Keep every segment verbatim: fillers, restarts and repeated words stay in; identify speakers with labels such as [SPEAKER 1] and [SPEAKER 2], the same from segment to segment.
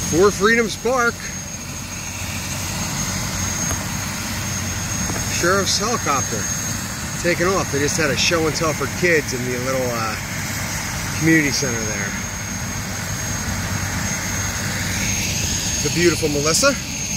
[SPEAKER 1] For Freedom's Park. Sheriff's helicopter taking off. They just had a show and tell for kids in the little uh, community center there. The beautiful Melissa.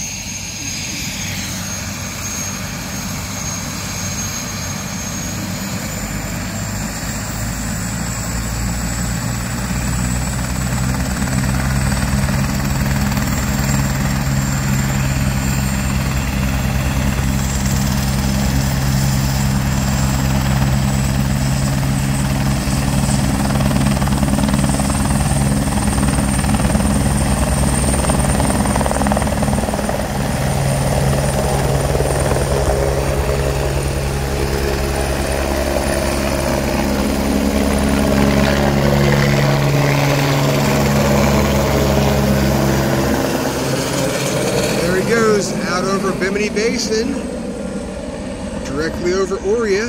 [SPEAKER 1] Goes out over Bimini Basin, directly over Oria.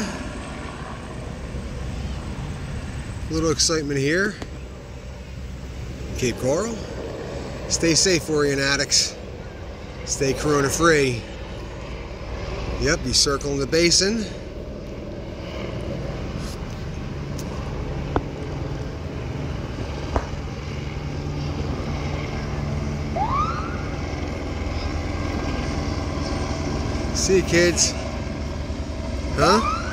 [SPEAKER 1] A little excitement here. Cape Coral. Stay safe, Orianatics. Stay corona free. Yep, you circling the basin. See you, kids. Huh?